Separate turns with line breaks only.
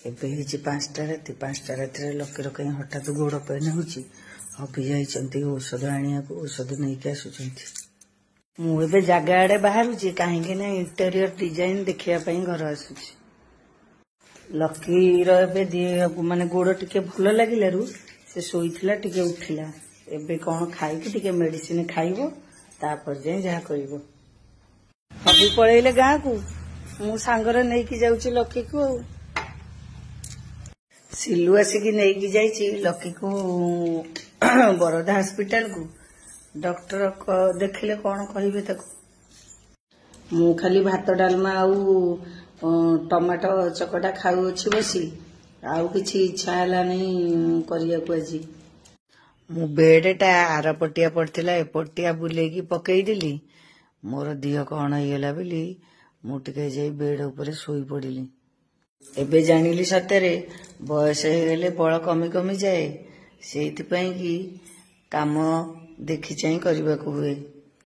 ଏବେ ହେଇଛି 5ଟା ରାତି। 5ଟା ରାତିରେ ଲକିର କାହିଁ ହଠାତ୍ ଗୋଡ଼ ପେନ୍ ହେଉଛି। ହବି ଯାଇଛନ୍ତି ଔଷଧ ଆଣିବାକୁ, ଔଷଧ ନେଇକି ଆସୁଛନ୍ତି। ମୁଁ ଏବେ ଜାଗା ଆଡ଼େ ବାହାରୁଛି, କାହିଁକି ନା ଇଣ୍ଟେରିୟର ଡିଜାଇନ ଦେଖିବା ପାଇଁ ଘର ଆସୁଛି। ଲକିର ଏବେ ମାନେ ଗୋଡ଼ ଟିକେ ଭଲ ଲାଗିଲାରୁ ସେ ଶୋଇଥିଲା, ଟିକେ ଉଠିଲା। ଏବେ କ'ଣ ଖାଇକି ଟିକେ ମେଡିସିନ ଖାଇବ, ତାପରେ ଯାଇ ଯାହା କରିବ। ହବି ପଳେଇଲେ ଗାଁକୁ, ମୁଁ ସାଙ୍ଗରେ ନେଇକି ଯାଉଛି ଲକିକୁ। ଆଉ ସିଲୁ ଆସିକି ନେଇକି ଯାଇଛି ଲକିକୁ ବରଦା ହସ୍ପିଟାଲକୁ। ଡକ୍ଟର ଦେଖିଲେ କ'ଣ କହିବେ ତାକୁ। ମୁଁ ଖାଲି ଭାତ ଡାଲମା ଆଉ ଟମାଟୋ ଚକଟା ଖାଉଅଛି ବସି, ଆଉ କିଛି ଇଚ୍ଛା ହେଲାନି କରିବାକୁ ଆଜି। ମୁଁ ବେଡଟା ଆରପଟିଆ ପଡ଼ିଥିଲା, ଏପଟିଆ ବୁଲେଇକି ପକେଇଦେଲି। ମୋର ଦିହ କ'ଣ ହେଇଗଲା ବୋଲି ମୁଁ ଟିକେ ଯାଇ ବେଡ୍ ଉପରେ ଶୋଇ ପଡ଼ିଲି। ଏବେ ଜାଣିଲି ସତରେ ବୟସ ହେଇଗଲେ ବଳ କମି କମି ଯାଏ। ସେଇଥିପାଇଁ କି କାମ ଦେଖି ଚାହିଁ କରିବାକୁ ହୁଏ।